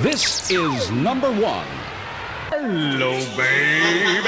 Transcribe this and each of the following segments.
This is number one. Hello, baby.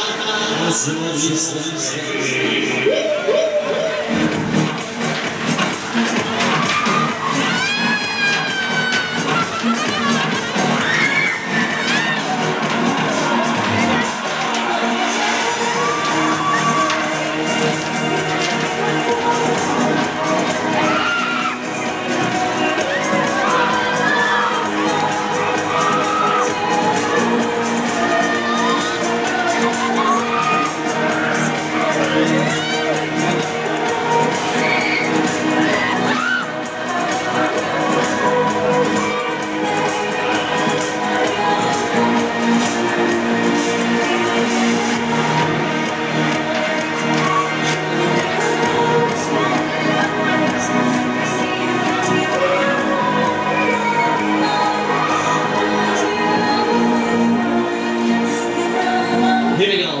Here we go.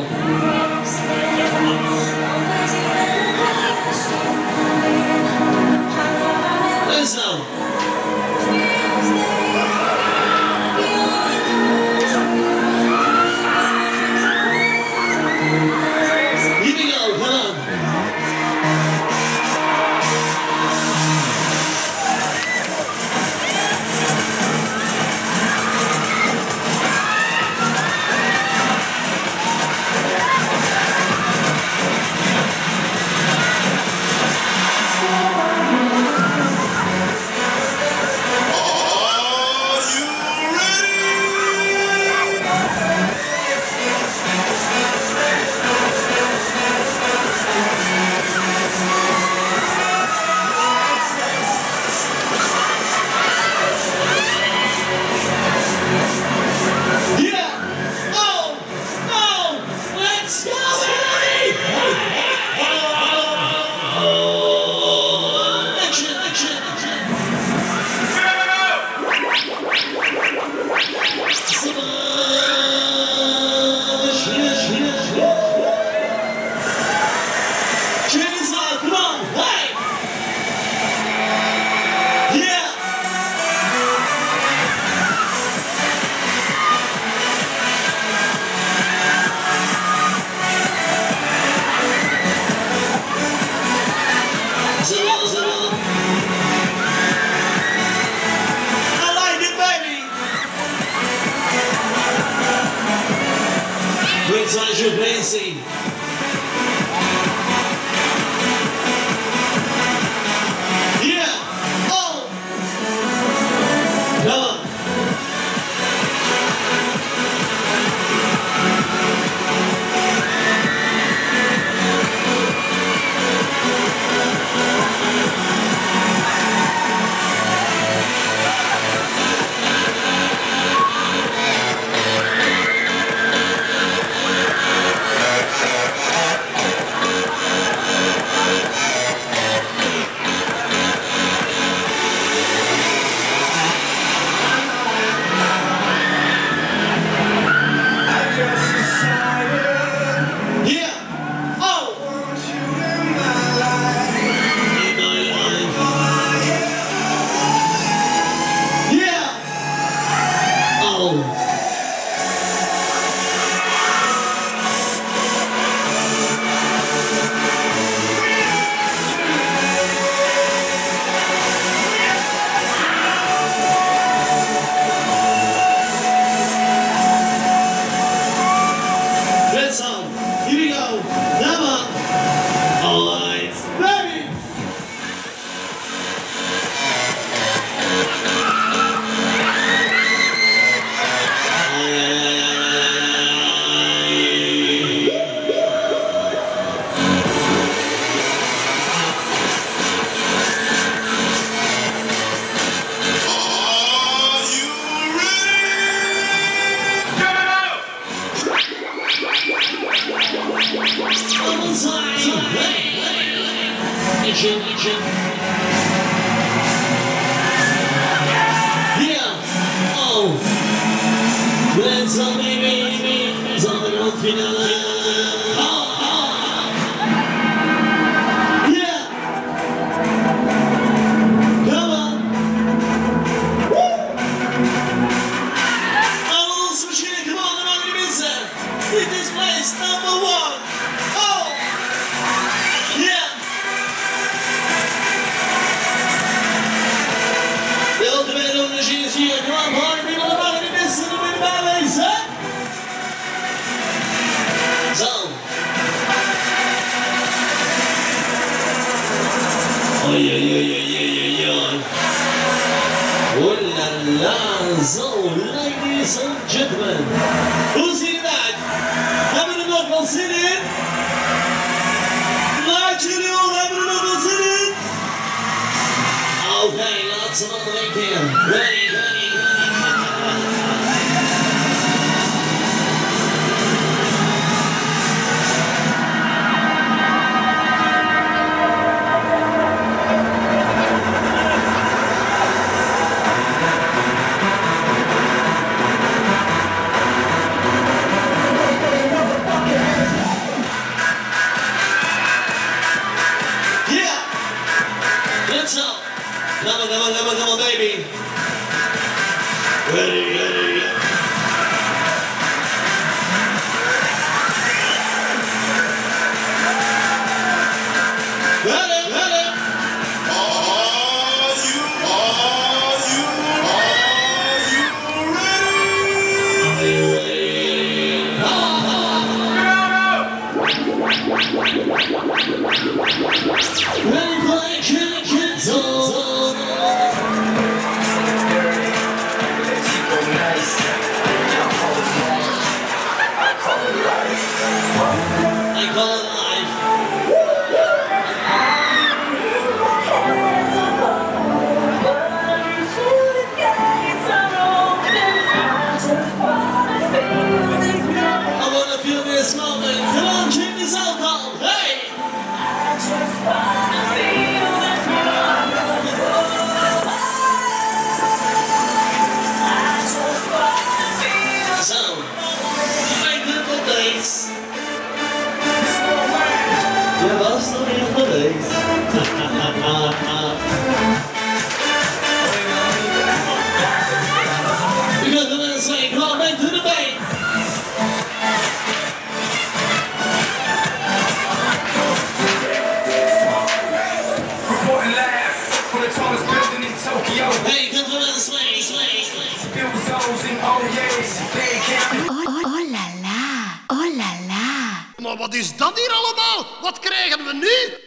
Let's go. Here we go, come on. You're dancing. Yeah. Oh. Come on. Come on. Woo! Okay, lots of other way here. Ready, ready, ready. Let's go. Come on, come on, come on, come on, baby. Ready, ready. Ready, ready. Are you ready? Ready for action. I call it life. I wanna feel this moment. Come on, keep this alcohol. Hey! I just wanna feel this moment. I just wanna feel. So, my little days. Yeah, that's not beautiful days. You got the man saying, come on, back to the bank. Reporting live from the tallest building in Tokyo. Hey, come to the swing, swing, swing. Build zones in OAs. They can't. Oh la la, oh la la. Maar wat is dat hier allemaal? Wat krijgen we nu?